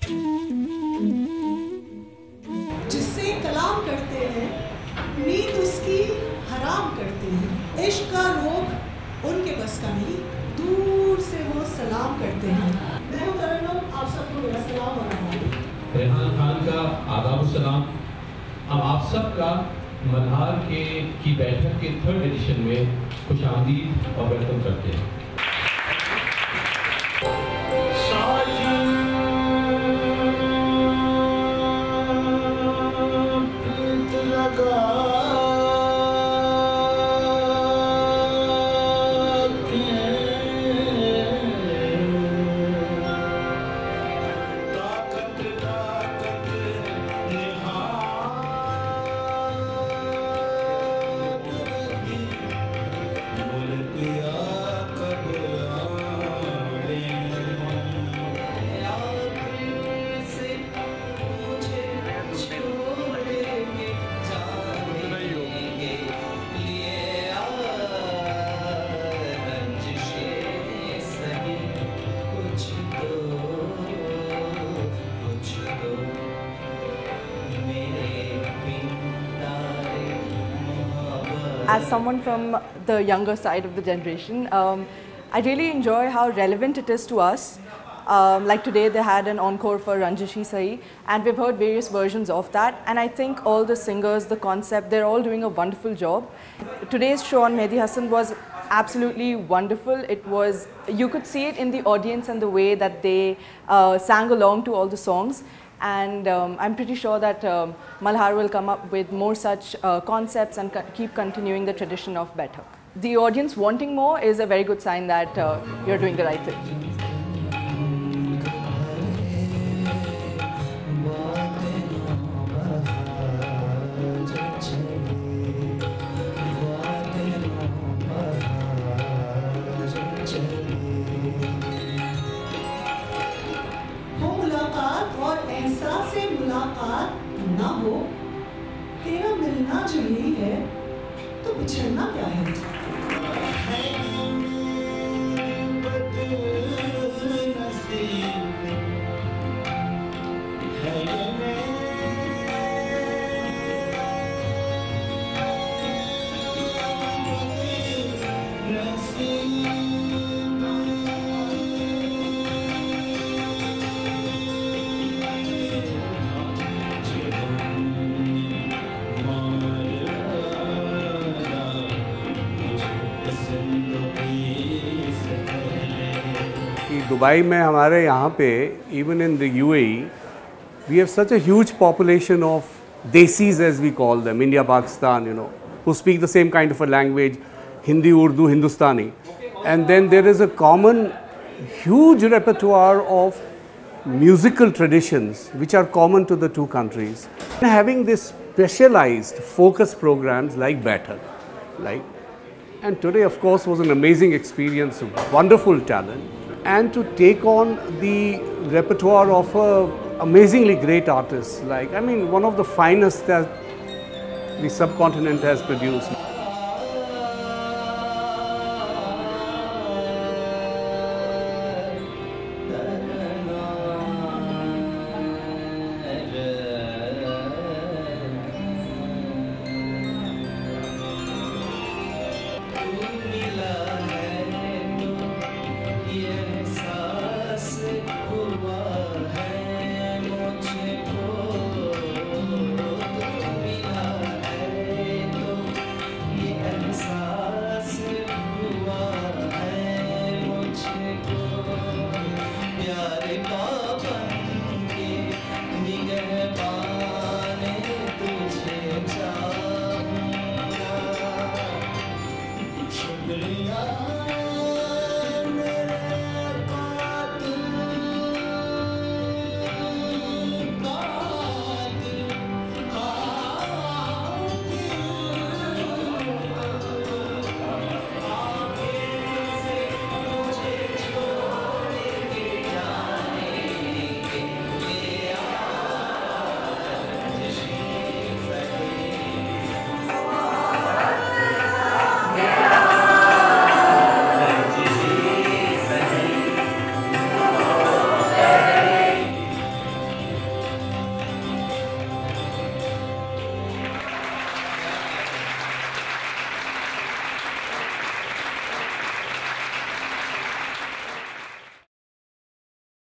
जिससे कलाम करते हैं, नींद उसकी हराम करते हैं। इश्क का रोग उनके बस का नहीं, दूर से वो सलाम करते हैं। मैं हूं तरन्नुम, आप सबको मेरा सलाम और रहमान। रेहान खान का आदाब-उस-सलाम। हम आप सबका मल्हार की बैठक के 3rd एडिशन में खुशामदीद और वेलकम करते हैं। As someone from the younger side of the generation, I really enjoy how relevant it is to us. Like today they had an encore for Ranjishi Sahi, and we've heard various versions of that, and I think all the singers, the concept, they're all doing a wonderful job. Today's show on Mehdi Hassan was absolutely wonderful. It was, you could see it in the audience and the way that they sang along to all the songs. And I'm pretty sure that Malhaar will come up with more such concepts and keep continuing the tradition of Baithak. The audience wanting more is a very good sign that you're doing the right thing. ना हो तेरा मिलना जो यही है तो बिछड़ना क्या है। दुबई में हमारे यहाँ पे even in the UAE we have such a huge population of desis as we call them, India, Pakistan, you know, who speak the same kind of a language, Hindi, Urdu, Hindustani, and then there is a common huge repertoire of musical traditions which are common to the two countries. And having this specialized focus programs like Baithak, and today of course was an amazing experience, wonderful talent. And to take on the repertoire of amazingly great artists, one of the finest that the subcontinent has produced.